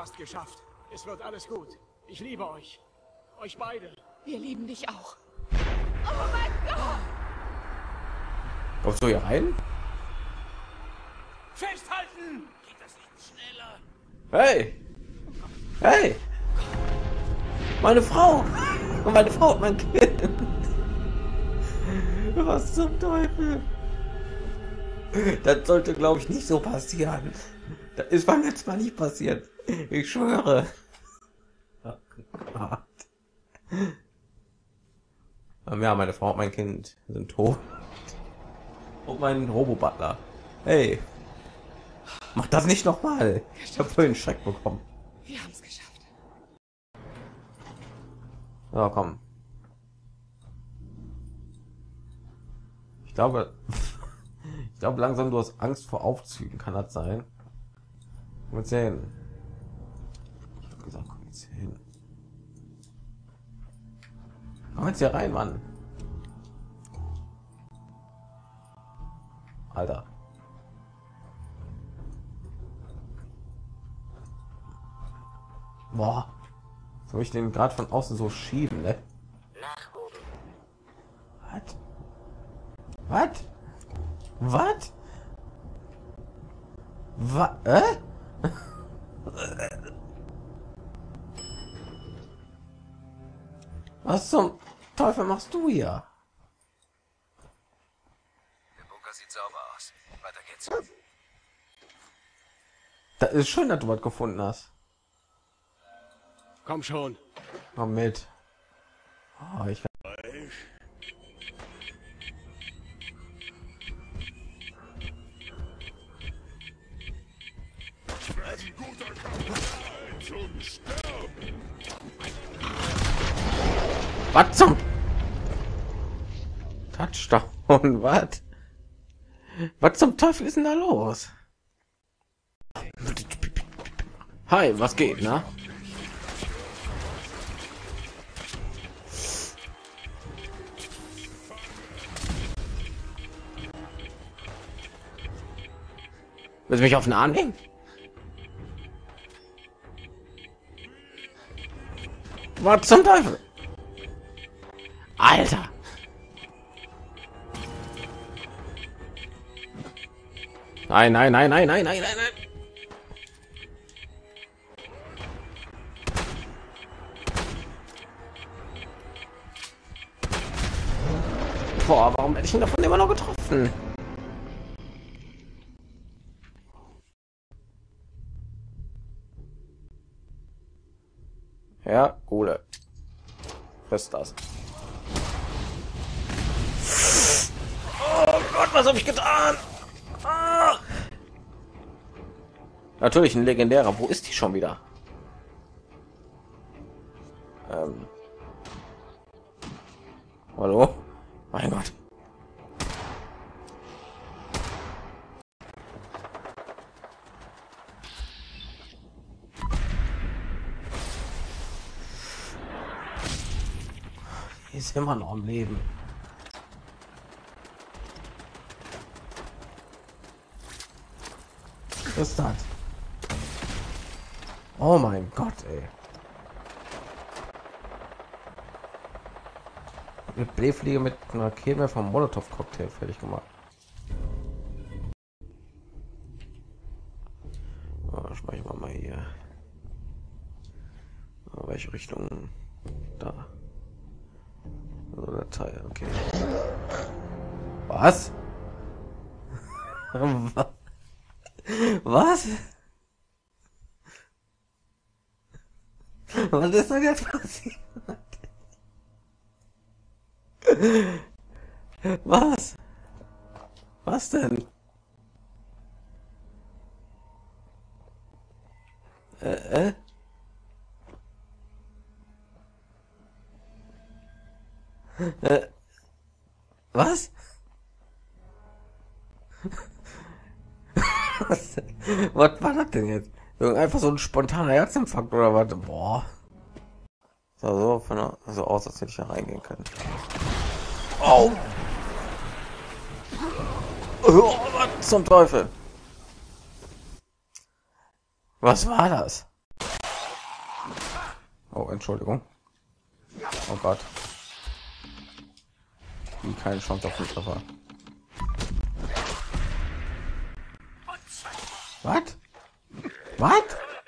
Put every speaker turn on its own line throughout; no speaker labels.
fast geschafft. Es wird alles gut. Ich liebe euch. Euch beide.
Wir lieben dich auch. Oh mein Gott!
Kommst du hier rein?
Festhalten! Geht das nicht schneller?
Hey! Hey! Meine Frau! Und meine Frau und mein Kind! Was zum Teufel? Das sollte, glaube ich, nicht so passieren. Das ist beim letzten Mal nicht passiert. Ich schwöre. Oh Gott. Ja, meine Frau und mein Kind sind tot. Und mein Robo-Butler. Hey. Mach das nicht noch mal. Ich habe vorhin Schreck bekommen.
Wir haben es geschafft.
Ja, komm. Ich glaube langsam du hast Angst vor Aufzügen. Kann das sein? Mal sehen. Ich habe gesagt, komm jetzt hier hin. Komm jetzt hier rein, Mann. Alter. Boah. Soll ich den gerade von außen so schieben, ne? Was? Was? Was? Was? Was zum Teufel machst du hier?
Der Bunker sieht sauber aus. Weiter geht's.
Das ist schön, dass du was gefunden hast.
Komm schon.
Komm mit. Oh, ich was zum Touchdown? Was zum Teufel ist denn da los? Hi, was geht, ne? Willst du mich auf den Arm nehmen? Was zum Teufel? Alter! Nein, nein, nein, nein, nein, nein, nein, nein. Boah, warum hätte ich ihn davon immer noch getroffen? Ja, Gule. Was ist das? Oh Gott, was habe ich getan? Ah! Natürlich ein legendärer. Wo ist die schon wieder? Hallo? Mein Gott. Die ist immer noch am Leben. Was ist das? Oh mein Gott, ey. Eine Blähfliege mit einer Käme vom Molotow-Cocktail fertig gemacht. Oh, speichern wir mal hier. Oh, welche Richtung? Da. Also Datei, okay. Was? Was? Was ist denn jetzt passiert? Was? Was denn? Was? Was war das denn jetzt? Einfach so ein spontaner Herzinfarkt oder was? Boah. Sah so von der, so aus, als hätte ich da reingehen können. Oh! Oh, was zum Teufel? Was war das? Oh, Entschuldigung. Oh Gott. Wie keine Chance auf den Treffer. Was? Was?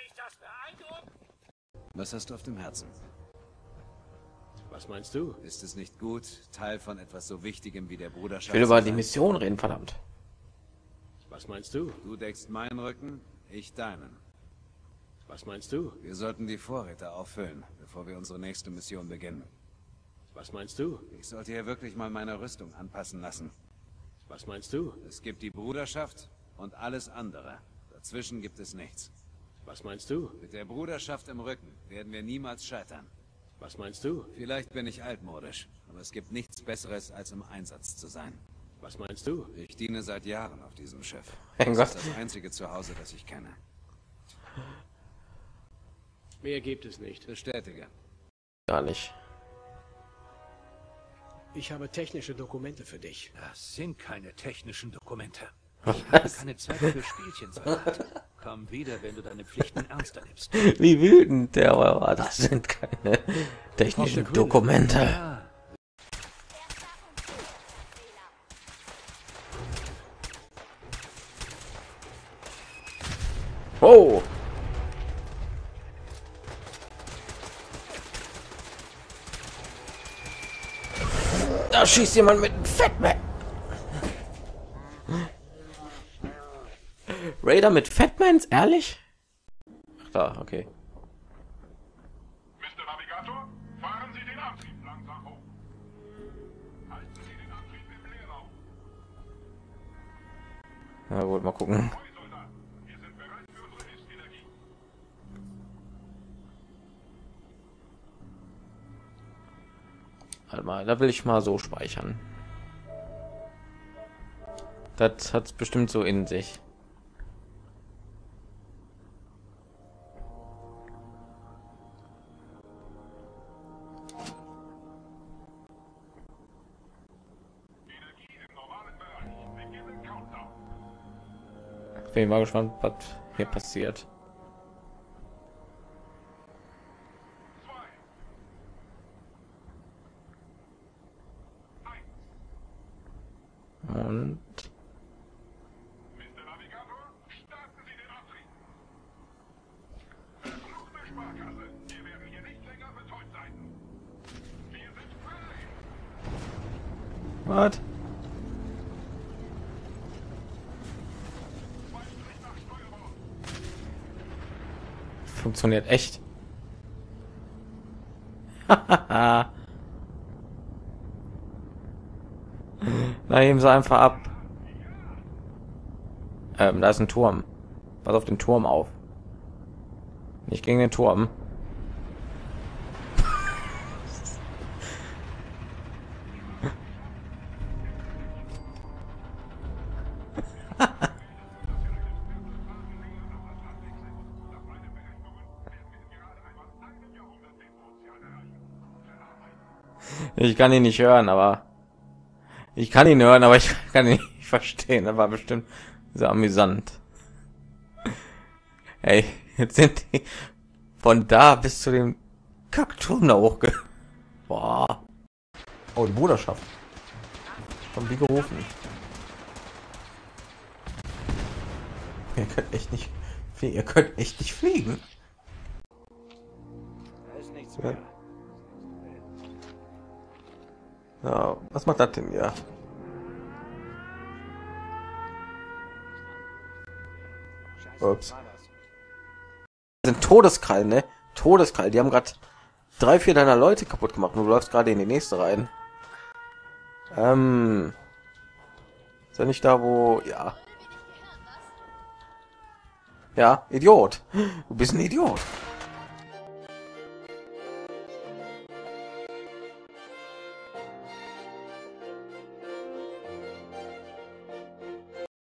Was hast du auf dem Herzen?
Was meinst du?
Ist es nicht gut, Teil von etwas so Wichtigem wie der Bruderschaft
Ich will über
zu
die
sein?
Mission reden, verdammt.
Was meinst du?
Du deckst meinen Rücken, ich deinen.
Was meinst du?
Wir sollten die Vorräte auffüllen, bevor wir unsere nächste Mission beginnen.
Was meinst du?
Ich sollte hier wirklich mal meine Rüstung anpassen lassen.
Was meinst du?
Es gibt die Bruderschaft und alles andere. Dazwischen gibt es nichts.
Was meinst du?
Mit der Bruderschaft im Rücken werden wir niemals scheitern.
Was meinst du?
Vielleicht bin ich altmodisch, aber es gibt nichts Besseres, als im Einsatz zu sein.
Was meinst du?
Ich diene seit Jahren auf diesem Schiff.
Mein
Das
Gott.
ist das einzige Zuhause, das ich kenne.
Mehr gibt es nicht.
Bestätige.
Gar nicht.
Ich habe technische Dokumente für dich.
Das sind keine technischen Dokumente. Ich habe keine Zeit für Spielchen, Soldat. Komm wieder, wenn du deine Pflichten ernster nimmst.
Wie wütend der war. Das sind keine technischen Dokumente.
Ja,
Oh. Da schießt jemand mit einem Fatman. Raider mit Fatmans, ehrlich? Ach da, okay.
Mr. Navigator, fahren Sie den Antrieb langsam hoch. Halten Sie den Antrieb im Leerlauf.
Na gut, mal gucken.
Soldaten, wir sind bereit für unsere Hilfsenergie.
Warte mal, da will ich mal so speichern. Das hat's bestimmt so in sich.
Energie im normalen Bereich. Beginnen Countdown.
Bin mal gespannt, was hier passiert.
2, 1.
Und
Mr. Navigator, starten Sie den Antrieb. Verfluchte Sparkasse, wir werden hier nicht länger betäubt sein. Wir sind frei.
was?
Strich nach Steuerbord.
Funktioniert echt. Na, heben sie einfach ab. Da ist ein Turm. Pass auf den Turm auf. Nicht gegen den Turm. Ich kann ihn nicht hören, aber ich kann ihn hören, aber ich kann ihn nicht verstehen. Das war bestimmt sehr amüsant. Ey, jetzt sind die von da bis zu dem Kackturm da hochge. Boah. Oh, die Bruderschaft. Von wie gerufen. Ihr könnt echt nicht fliegen. Ihr könnt echt nicht fliegen.
da ist nichts
Ja.
mehr.
Ja, was macht das denn hier?
Scheiße,
Ups.
was war das?
Sind Todeskrallen, ne? Todeskrall. Die haben gerade 3-4 deiner Leute kaputt gemacht und du läufst gerade in die nächste rein. Ist ja nicht da, wo... Ja. Ja, Idiot. Du bist ein Idiot.